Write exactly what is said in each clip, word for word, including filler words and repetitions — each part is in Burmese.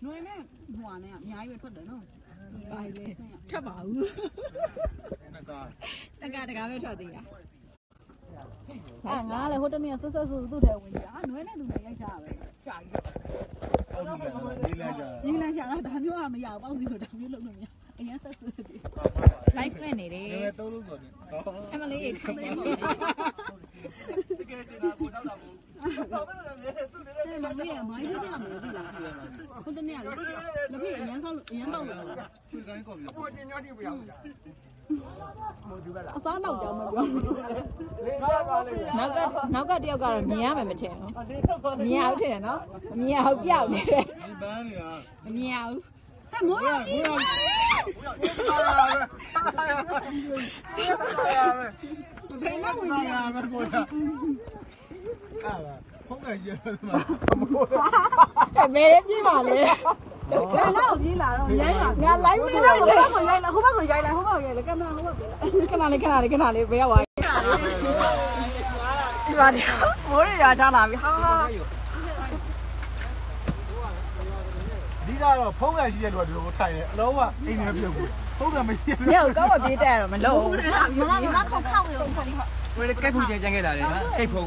Nwe này hoa này nhái về thoát đấy nó. Bài lên, thoát bảo. Tất cả tất cả về thoát đi à? À ngã lại hốt này sơ sơ sơ tụt theo mình. À nwe này tụt này yang chả vậy. Chả gì. Đi lên chả là đám nhau mà giàu bao nhiêu đám nhau lúc này. Anh nhớ sơ sơ đi. Life friend này đi. Em mà lấy thằng đấy. Mà bây giờ mới thứ làm gì làm? Không tin nè, nó bị nhắn sao nhắn đâu rồi? Sao nào cho mà nó có nó có điều gọi là mía mà mà chèo mía thế nó mía dạo này mía Hả mũi à? Bên nó mùi không phải gì mà phải về đến gì mà liền Cái nó gì là rồi giấy là nghe lấy không bắt người dây là không bắt người dây là không bắt người dây là cái nào không bắt cái nào này cái nào này cái nào này béo vậy đi vào đi bố đi ra cha làm ha ha đi ra rồi phóng cái gì rồi được thay đấy lâu à anh này biểu phóng là mình nhiều có một tí tè rồi mình lâu nó nó không không rồi Với cái phun chèn cái là đấy, cái phun.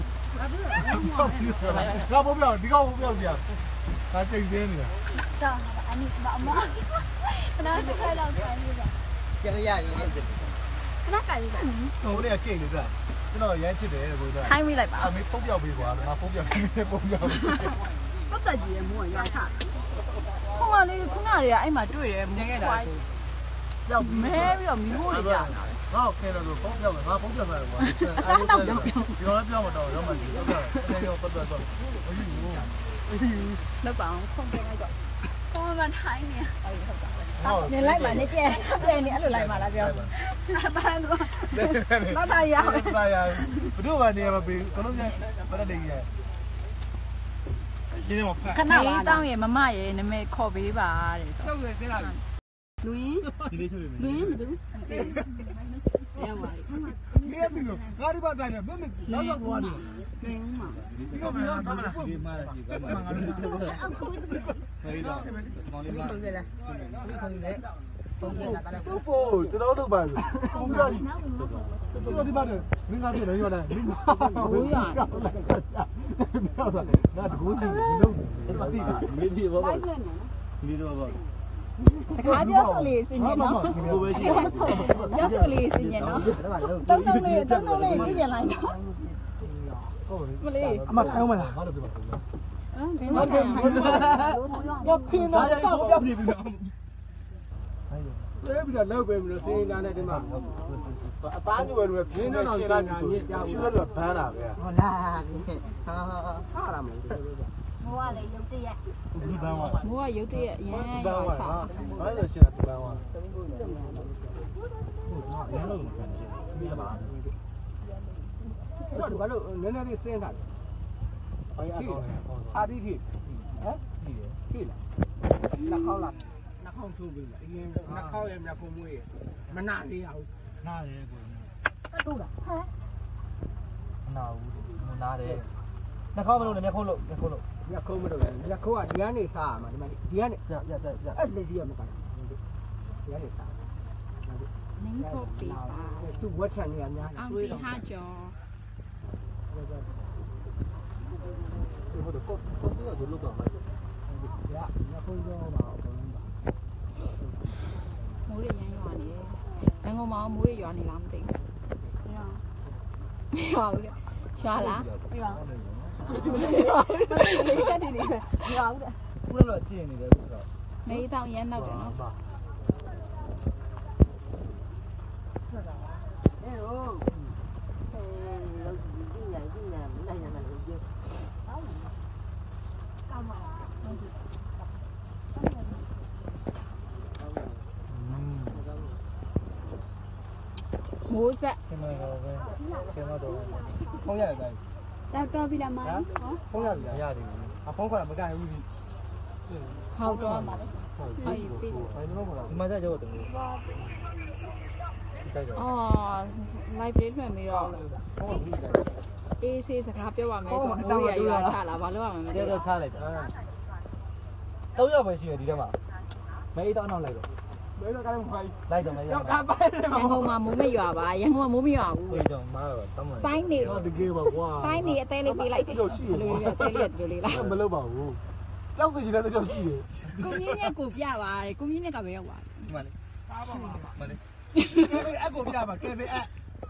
Ra bố biểu đi câu bố biểu gì à? Ta chơi gì nhỉ? Trời, anh đi bảo mỡ. Nó sẽ hơi đâu cái gì vậy? Cái này gì vậy? Nó cái gì vậy? Ồ, đây là kệ được à? Cái nó dễ chết đấy rồi. hai mươi lại bảo. À, mấy phóng biểu bị quá, mà phóng biểu mấy phóng biểu. Có cái gì mua ở nhà chả? Không mà đi cũng nào thì anh mà đuổi em Cái này đâu mẹ bây giờ mình mua đi chả nó ok rồi phóng biểu rồi, mà phóng biểu rồi. Sáng đâu biểu. Biểu nó biểu một đầu nó mà gì đó rồi. Cái này có bất rồi. nó bảo không thể ngay rồi Con mà thấy nè. nên lấy mà này kia đây nữa rồi lại mà là biểu Nó tay nữa. Nó tay à? Tay à? Bữa mà nè mà bị có lúc nhá, có đã định vậy. Cái này một cái nào tao vậy mà mai vậy nên mày khó bị bà đấy đâu người sẽ làm. Núi. Núi mà đứng. em vậy Nghe mình rồi, ngã đi bạn này nè, biết mình nó là qua đi. Núi mà. Đi đâu mà nó là đi mà là gì cả mà. Thấy đó. Không gì này. Không đấy. Tôi phô, cho nó được bài rồi. Không ra gì. Chưa đi bạn rồi. Mình ngã đi đấy rồi này. Mình úi à nó cố gì đâu. Mà tí. Biết gì bao giờ. Đi đâu bao giờ. khá biết xử lý xin nhỉ nó biết xử lý xin nhỉ nó tao nông này tao nông này cái gì lại nó mà đi mà thay không mày là nó được nó pin nó không biết gì nữa đấy bây giờ lâu về mình xin ra đây đi mà bán như vậy rồi pin nó xin ra như chưa được bán à vậy là ha làm Mua lại dầu tìa. mua dầu tìa nha bán à bán giờ xin là bán à Nó có lúc nên nó đi xem thật. À đi thì. Hả? Thì là. Nó không là nó không thu bình lại em nó không em là không mua mà nãy đi đâu nãy đi Tu đã. Hả? nào nãy đi nó không mà nó không lộ nó không lộ nó không mà được nó không à đi này xa mà mà đi này dạ dạ dạ ở đây đi mà cả đi này xa nín khô bị bà chú vớt sang nhà nhà ăn đi ha cho nó được có có thứ ở lúc đó dạ nó không vô vào mua đi nhanh nhọn đi anh ngô mà mua đi nhọn thì làm gì nhọn đi cho lá Cái gì đi. Ngon đấy. nó là chi này đấy mấy tao nhén đâu để nó mua sẽ không nhận đây Tao cho đi làm ăn. không nhận gì à à không phải là một cái gì hầu cho mà đấy mà ra cho từng ờ live đến mà mình rồi đi xe sẽ khắp cho bà mẹ xong mua gì à trả là bà luôn mà để cho cha lại 都要回去，你知道吗？没到那来的，没到干嘛？来的没有。要干嘛？ ရန်ကုန်မှာမိုးမရွာပါရန်ကုန်မှာမိုးမရွာဘူး非常麻烦，他们。 ဆိုင်းနေ那这个吧，哇。 ဆိုင်းနေအသေးလေးပေးလိုက်တယ်လူလေးအသေးလေးဒီလိုလေးလား没漏吧？哦。要回去那就去的。 ကိုမြင့်မြတ်ကိုပြပါကိုမြင့်မြတ်ကပဲရောက်ပါ妈的。妈的。哎，给我ပြ吧，给别哎。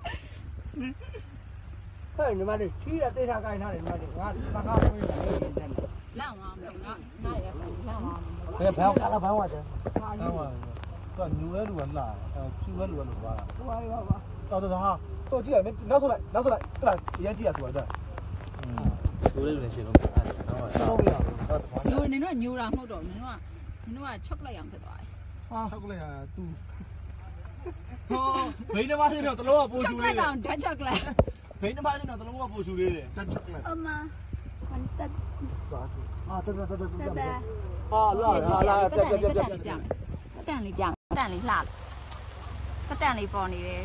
ဟဲ့ညီမလေးထီးရတေးထားကိုင်းထားတယ်ညီမလေးငါဘာကားဝင်နေတယ်လောက်ပါမယ်ငါငါရဆိုင်လောက်ပါ哎，不要干了，不要玩的。干嘛？是牛的路人啦，呃，猪的路人路吧。 ဟိုပါပါပါ到这哈，到这没拿出来，拿出来，这来烟机也是玩的。嗯。牛的路人写东西，写东西啊。 ညိုနေတော့ညိုတာမဟုတ်တော့နင်တို့ကနင်တို့ကချက်လိုက်အောင်ဖြစ်သွားတယ်啊，超过了呀，都。哦，没他妈这条，等我播ချက်出လိုက်来အောင်ဓာတ်ချက်လိုက်没他妈这条，等我播出来的，真超过了。 အမဟန်တက်啥子？啊，对对对对တက်对。 တက်啊，拉拉拉，别别别别别。 တန်လေးပြတန်လေးလှတက်တန်လေးပေါ်နေတယ်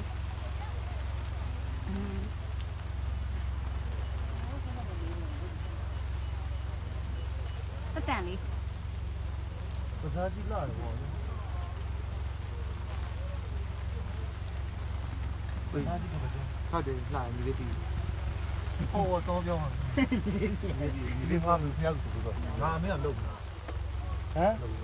တက်တန်လေး不是几拉的我。为啥这个不行？他得拉你的地。哦，我烧表啊。你别怕没不要不知道，俺没有漏啊。哎？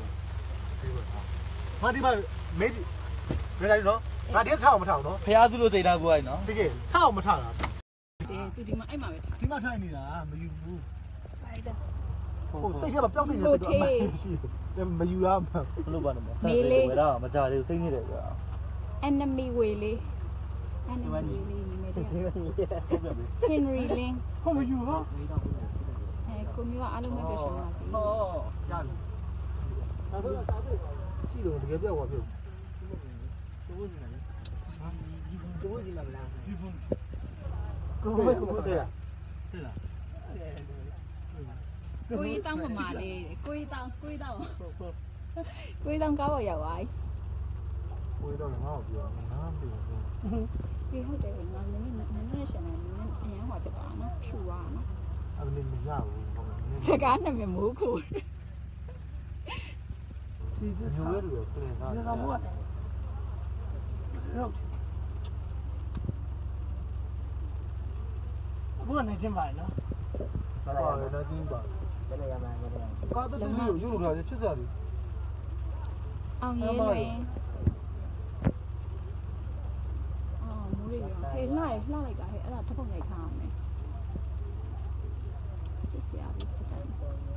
ငါဒီမှာမေးကြည့်ဘယ်လိုက်နော်ငါဒီထောက်မထောက်နော်ဖျားစုလို့စိတ်ထားကိုရိုက်နော်တကယ်ထောက်မထောက်လားတယ်သူဒီမှာအဲ့မှာပဲထားဒီမှာထိုင်နေတာမယူဘူးအဲ့ဒါဟိုစိတ်ထဲမှာပျောက်စိတ်နေစိတ်တော့အမှန်ရှိတယ်မယူလားမလို့ပါနဲ့မဝယ်တာမကြသေးဘူးစိတ်နေတယ်ကွာ enemy ဝေလေး enemy ဝေလေးနေမယ်တဲ့ Henry Lin ဟုတ်မယူနော်အဲကိုမျိုးကအားလုံးပဲပြောရှင်းပါစေဟောရတယ်ဒါဆိုကြည့်တော့တကယ်ပြောက်သွားပြုတ်ကိုယ်ကြီးနေတယ်ကိုယ်ကြီးလာလားဒီဖုန်းကိုယ်ကိုယ်ဆက်ရဆက်လားကိုကြီးတောင်းပမာလေးကိုကြီးတောင်းကိုကြီးတောင်းကိုကြီးတောင်းကားပေါ်ရောက်သွားကိုယ်တော့ငါ့ကိုပြောငါမသိဘူးပြီဟုတ်တယ်ငါနည်းနည်းနည်းနည်းရှင်းနေနည်းအရင်ဟောပြသွားနော်ဖြူသွားနော်အဲ့ဒါမရဘူးဟုတ်ကဲ့စကားနဲ့မမိုးခုဒီညိုရဲလို့ဖလင်စားတယ်ဟုတ်အခုကနေစင်းပါနော်ဟုတ်တယ်ဒါစင်းပါကားတူတူလို့ယူလို့ထားချစ်စားတယ်အောင်ရဲလွင်အော်မိုးလေးရောဟေးလှလိုက်လှလိုက်တာဟဲ့အဲ့ဒါထပ်ပုံလိုက်ခါအောင်မယ်ချစ်စရာဘူးဖြစ်တယ်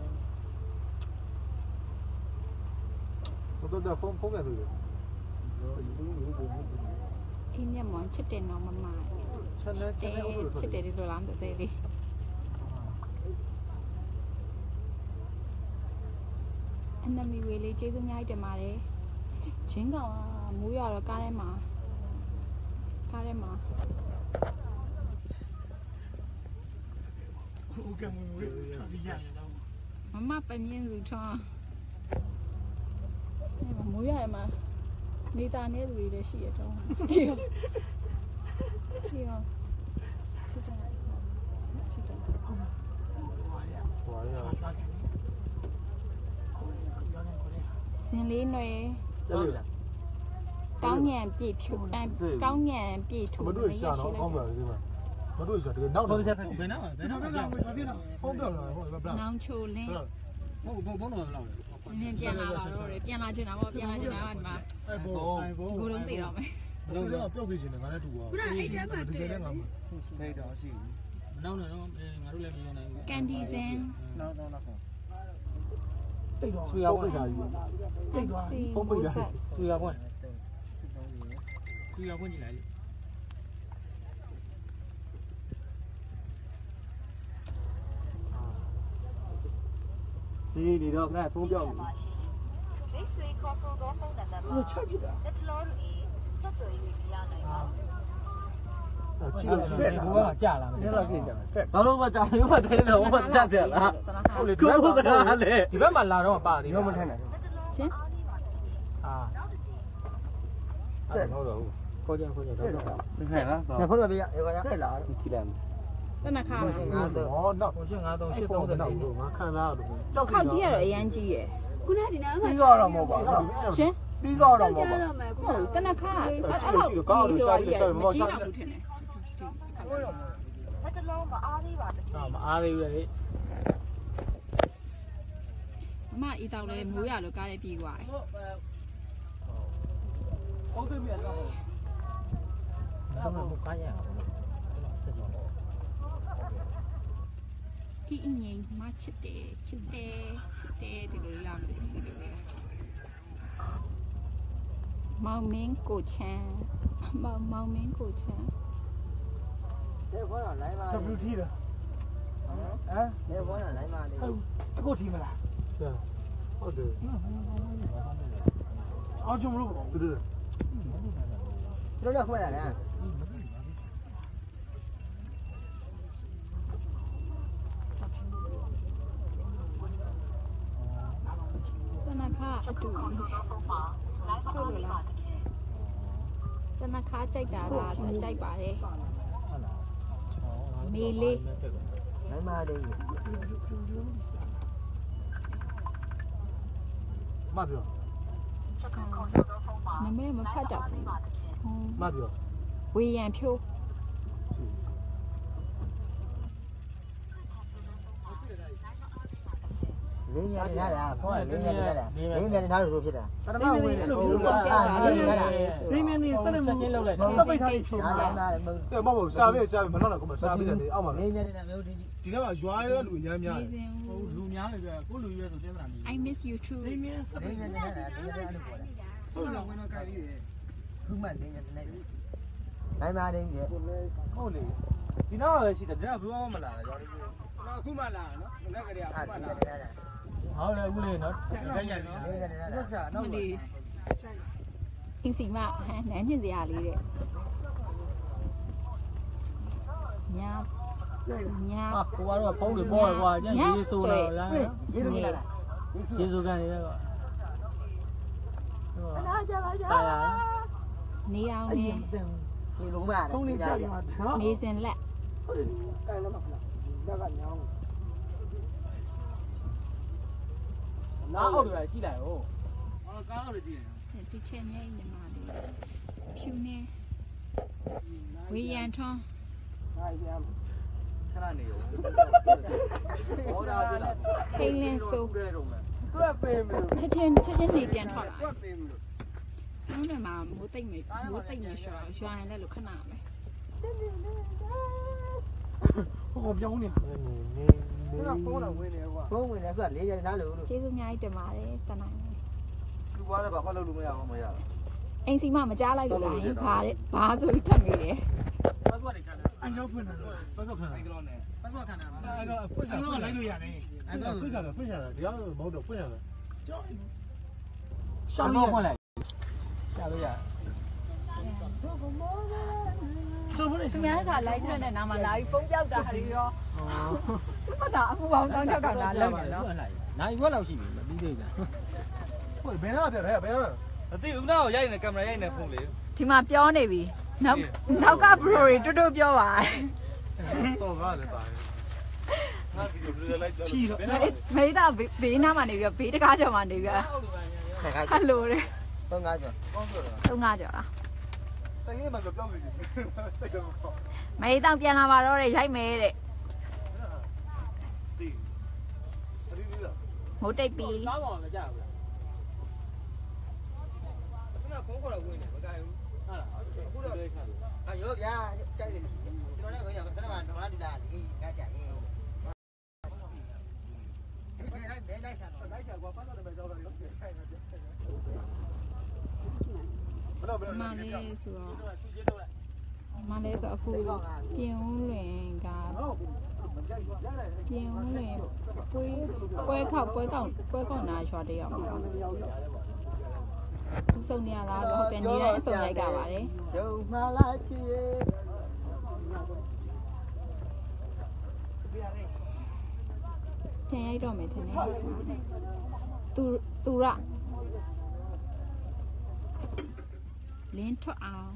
တော့တော့ဖုန်းဖုန်းရတယ်အင်းညမောင်ချစ်တယ်နော်မမချက်နဲ့ချက်နဲ့အုပ်လို့ချစ်တယ်ဒီလိုလားမသိသေးအန်နမီဝေလေးကျေးဇူးများတင်ပါတယ်ချင်းကောင်ကမိုးရတော့ကားထဲမှာကားထဲမှာဟုတ်ကဲ့မွေးမွေးစီရရတော့မမပမြင့်စုထွန်းအဲ့မိုးရမှာနေတာနေသူတွေလည်းရှိရတော့ချီရောချီရောချစ်တယ်ချစ်တယ်ဆွာရဆွာဆွာကနေစင်လေးနွယ်တယ်လားကောင်းညံပြည့်ဖြူတန်းကောင်းညံပြည့်ထူမတို့ရှာတော့ကောင်းပါလေဒီမှာမတို့ရှာတကယ်နောက်တော့ဆက်ဘယ်နာဘယ်နာဘယ်နာဖုန်းပြောလာဟုတ်ဘယ်နောင်ချိုလင်းဟုတ်ဘုံဘုံတော့လောက်တယ်နင်းပြန်လာတော့တယ်ပြန်လာချင်တာပေါ့ပြန်လာချင်တာကဒီမှာအိုင်ဖုန်းအိုင်ဖုန်းကိုလုံးသိတော့မယ်လုံးတော့ပြောက်စီရှင်တယ်ငါလည်းတူပါဘူးခုနအဲ့တဲမှာတဲငါမနေတော့ရှိမနောက်နဲ့တော့ငါတို့လည်းမယုံနိုင်ဘူးကန်ဒီစင်နောက်တော့နောက်ဖုန်းတိတ်တော့ဆွေရပိတ်တာကြီးတိတ်သွားဖုန်းပိတ်တာဆွေရပွင့်ဆွေရပွင့်ကြည့်လိုက်လေဒီဒီတော့ခဏဖုန်းပြောက်နေမိတ်ဆွေခေါ်ဆိုသောဖုန်းနံပါတ်မှာလို့ချက်ပြတာလက်တလုံးဤဆက်သွယ်၍ရနိုင်ပါကြည့်ကြည့်ဒီကကြာလာမယ်တော့ကြည့်ကြမယ်ဘာလို့မကြောက်ဘူးမတဲတော့မကြက်ရလားဟုတ်လေကိုယ်စကားလေဒီဘက်မှာလာတော့ပါသေးတော့မထမ်းနိုင်ချင်းအာအဲ့ဟုတ်တော့ကိုကြကိုကြတော့ဟဲ့လားဖုန်းပြရရောရတက်လာကြည့်လိုက်တနခါမှာဟောနောက်ကိုရှင်းငါးသုံးရှရှစ်စ်သုံးသုံးတဲ့တဲ့နောက်နောက်လို့ငါခံစားရတယ်ခောက်ကြီးရတော့အရန်ကြီးရယ်ခုနကဒီနားမှာပြီးတော့တော့မဟုတ်ပါဘူးရှင်ပြီးတော့တော့မကြောဟုတ်က်ပါတော့မယ်ခုနဟုတ်တနခါအဲ့ကြလိုည့်လို့ကောင်းလို့ရှာပြီးရှာပြီးမရှာဘူးထင်တယ်ဘက်တလုံးမအားသေးပါဘူးဘူးမအားသေးဘူးလေမအီတောက်လဲမိုးရလို့ကားလေးပြေးသွားတယ်ဟုတ်တယ်မြတ်ကောင်းတော့မကိုင်းရအောင်လို့ကျွန်တော်ဆက်ကြည့်ဒီအငိမ့်မချစ်တယ်ချစ်တယ်ချစ်တယ်ဒီလိုရမယ်ဒီလိုပဲမောင်မင်းကိုချမ်းမောင်မောင်မင်းကိုချမ်းတဲ့ခေါ်တော့လိုင်းပါ W T လားဟမ်တဲ့ခေါ်တော့လိုင်းပါလေအခုထီမလားဟုတ်တယ်အောင်ချုံမလို့သူတို့တို့လည်းခွဲရလားတနခါအတူဟုတ်လို့လားတနခါကြိုက်တာလားဆိုကြိုက်ပါတယ်မေလေးလိုင်းပါလေမပြောနမဲမဖတ်တော့ဘူးမပြောဝေရန်ဖြိုးလင်းရနေတာလားခေါ်လင်းရနေတာလားလင်းရနေတာလို့ဖြစ်တာတမဝင်တယ်ဟုတ်ပါဘူးဒီမင်းနေစနေမချင်းလောက်လိုက်စပိတ်ထားပြီးဖြုတ်အားလာလိုင်းပါလေမဟုတ်တဲ့မဟုတ်ရှာပြရှာပြမနောက်တော့ကမရှာပြတယ်လေအောက်မှာလင်းရနေတာမျိုးဒီဒီကမှာရွာရဲလူအများများနေစဉ်ဟိုလူများလေပြကိုလူရွယ်ဆိုတင်းတာနေ I miss you too ဒီမင်းစလပိတ်င်းရနေတာလင်းရနေတာလို့ခေါ်တယ်ဟုတ်လားဝင်တော့ကြိုက်ပြီးတယ်ခုမှလင်းရနေတာလိုင်းပါလေကြီးဟုတ်လေဒီနောက်ပဲရှိတယ်ဒါကဘယ်မှမလာတာရွာလေးအခုမှလာနော်ငါကလေးကအားအခုလမှင်းရလာနေတာဟုတ်တယ်အခုလေးနော်ကြိုက်ရနော်လင်းရနေတာဆက်ရှာနောက်မပါလေးအင်းစီမဟမ်နန်းကျင်စရာလေးတဲ့ညာညာအာကိုကတော့ဖုန်းတွေပေါ်ရကွာညရေးဆိုတော့ရမ်းရေးလို့လာတာရေးဆိုကန်နေတယ်ကွာနားကြပါကြဆရာနေအောင်နေဒီလုံးမဖုန်းလေးကြည့်ပါနေစဉ်လက်တိုင်လည်းမခလားဒါကညောင်းနားအောက်တွေကြည့်လိုက်ဟုတ်အော်ကားအောက်တွေကြည့်တယ်ဒီချက်မြဲညီမလေးဖြူနေဝေရန်ထွန်းဟာပြန်ခဏနေရောဘောဒါပြလာခိန်လင်းဆိုတဲ့တော့မယ်တွက်ပေးမလို့ချက်ချင်းချက်ချင်းနေပြန်ထွက်လာတွက်ပေးမလို့နောက်နေမှာမိုးတိတ်မေမိုးတိတ်မေရွှာရွှာရင်လည်းလို့ခဏမယ်ဟောပြောင်းနေနေနေကျွန်တော်ဖုန်းတော့ဝင်နေကွာဖုန်းဝင်တယ်ကလေးရနားလို့လို့ကျေးဇူးအများကြီးတင်ပါတယ်တနိုင်မယ်သူကလည်းဘာမှလုပ်လို့မရအောင်မရဘူးအိမ်စီမမကြားလိုက်လို့လားဘာတဲ့ဘာဆိုပြီးထပ်နေတယ်ပတ်စဝတ်တွေခံတယ်အန်ကြောဖွင့်တယ်ပတ်စောက်ခံတယ်ကလောနဲ့ပတ်စဝတ်ခံတယ်အဲ့တော့ဖွင့်ကြတော့လိုက်လို့ရတယ်အဲ့တော့ဖွင့်ကြတယ်ဖွင့်ကြတယ်ဒီအောင်မဟုတ်တော့ဖွင့်ရတယ်ကျောင်းရှောင်းလို့ဖွင့်လိုက်ရှာလို့ရကျွန်တော်သူများကလိုက်ထွက်တဲ့နားမှာလာပြီးဖုန်းပြောက်တာဟာရောဟုတ်တာအခုပေါင်းတောင်းချောက်တာလောက်တယ်နော်နိုင်ဘွက်လောက်ရှိပြီမပြီးသေးဘူးဟုတ်ဘယ်တော့ပြောတယ်ဘယ်တော့မသိဘူးနောက်ရိုက်နေကင်မရာရိုက်နေဖုန်းလေဒီမှာပြောနေပြီနောက်နောက်ကဘရိုတွေတူတူပြောပါတော့ကားလည်းပါတယ်ငါဗီဒီယိုလိုက်တော့မေးတာဘေးနားမှာနေပြီးဘေးတကားကျော်မှာနေပြီးနှစ်ခါဟယ်လိုတဲ့သုံးကားကျော်ကောင်းတော့သုံးကားကျော်လားဆိုင်ရမှာပြောင်းနေတယ်စိတ်ကောမေးတော့ပြန်လာပါတော့တဲ့ရိုက်မယ်တဲ့တီးတီးတီးလားမိုးတိတ်ပြီးကားပေါ်မကြောက်ဘူးကျွန်တော်ဖုန်းခေါ်တော့ဝင်တယ်မကြိုက်ဘူးဟုတ်လားအခုတော့အရောဗျာကြိုက်တယ်ကျွန်တော်လည်းခေါင်းကစနမဒေါ်လာဒူလာလေးငါဆရာရေးဒီဘယ်လိုက်ဘယ်လိုက်စားတော့လိုက်ချာကွာပတ်တော့ပဲကြောက်တော့ရုပ်ရှင်ခိုင်းတယ်ဘယ်လိုဘယ်မလိုလေးဆိုတော့မလေးဆိုအခုပြင်ဦးလွင်ကပြင်ဦးလွင်ပွဲပွဲခောက်ပွဲကောက်ပွဲကောက်နာရွာတရောက်မှာသူစုံနေရလားဆိုတော့ပြန်နေတိုင်းအစုံလိုက်ကြပါတယ်ရုံမှလာချီပြန်ရိုက်တော့မယ်ထင်တယ်သူသူရလင်းထွက်အောင်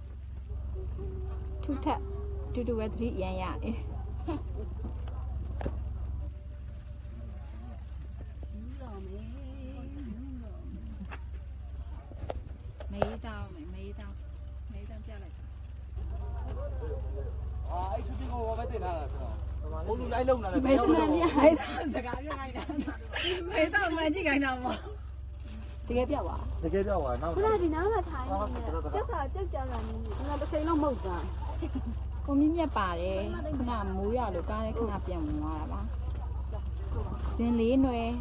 ထုထက်တူတူပဲသတိရန်ရတယ်တင်ထားတာဆိုတော့ဘုံလူလိုက်လုံလာတယ်မေတ္တာမြတ်ဟဲ့စကားပြောလိုက်တာမေတ္တာမှန်ကြည့်ခိုင်းတာမတကယ်ပြောက်ပါတကယ်ပြောက်သွားနောက်ခုနကဒီနားမှာထိုင်နေတယ်ကြောက်ကကြောက်ကြောက်လာနေတယ်ငါတစ်ချိန်လုံးမဟုတ်တာကိုမြင့်မြတ်ပါတယ်ခဏမိုးရလို့ကားနဲ့ခဏပြန်ဝင်သွားတာပါစင်လေးနွယ်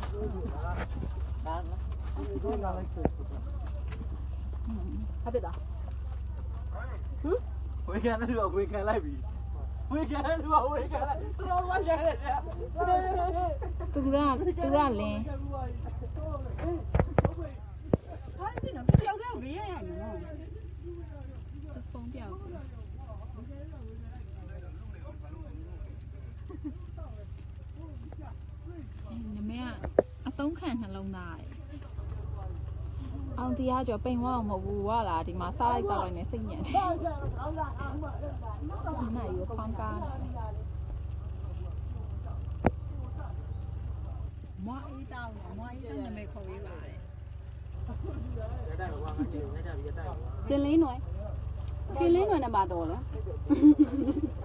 ဟာပြတာဝေခံတယ်လို့ဝေခံလိုက်ပြီဝေခံတယ်လို့ဝေခံလိုက်တော့ဝေခံတယ်သူကသူကလင်းဟာဒီတော့တယောက်တည်းကိုရရရနော်သူဖုန်းပြောက်နမေကအသုံးခံနှလုံးသားတယ်အောင်တရားကျော်ပိန်ဝအောင်မဟုတ်ဘူးဝါလာဒီမှာစားလိုက်တော့လိုက်နေစိတ်ညံတယ်နိုင်ရဖောင်းကားမအေးတောင်းမအေးတောင်းနမေခေါ်ရေးပါတယ်စင်လေးหน่อยခင်လေးหน่อยနဲ့ပါတော့လား